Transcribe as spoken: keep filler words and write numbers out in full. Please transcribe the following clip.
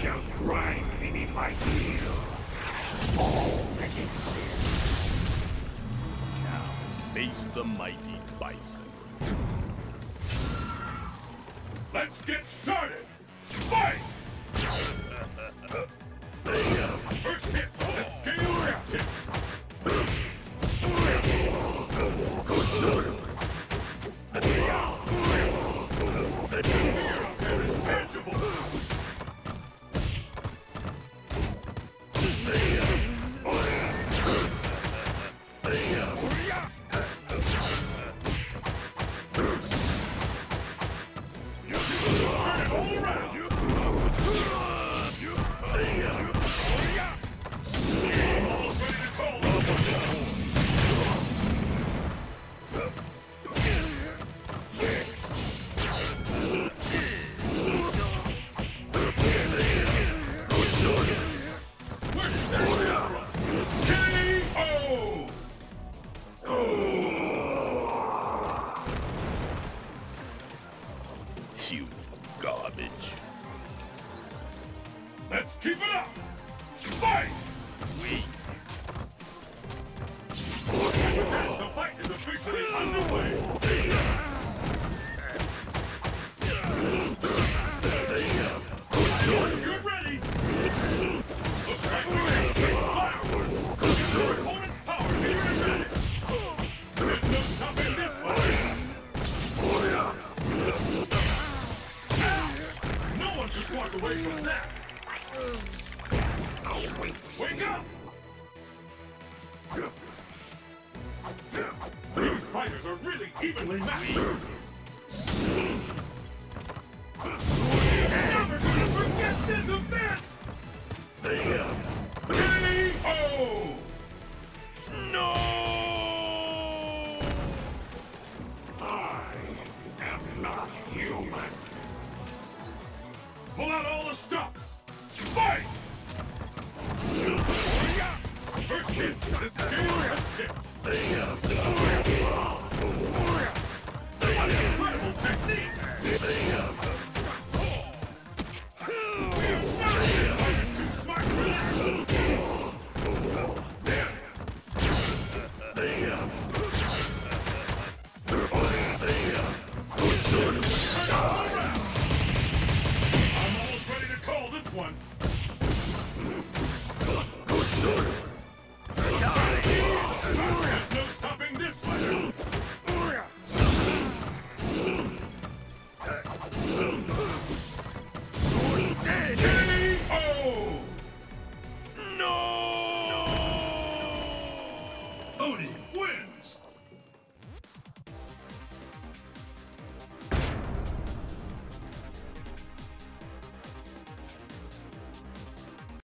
shall grind beneath my heel. All that exists. Now, face the mighty bison. Let's get started! Fight! First hit, the scale captain! There is tangible! You garbage. Let's keep it up! Fight! Weak. The fight is officially underway! You're ready! Looks like we're gonna take fireworks! Your opponent's power to your advantage! There's no stopping this one! No one can walk away from that! Oh, wait. Wake up! These fighters are really evenly matched! Never gonna forget this event! K O! No! I am not human! Pull out all the stops! Fight! First hit, the scale has tipped! What an incredible technique! You're too smart for that! There! I'm almost ready to call this one!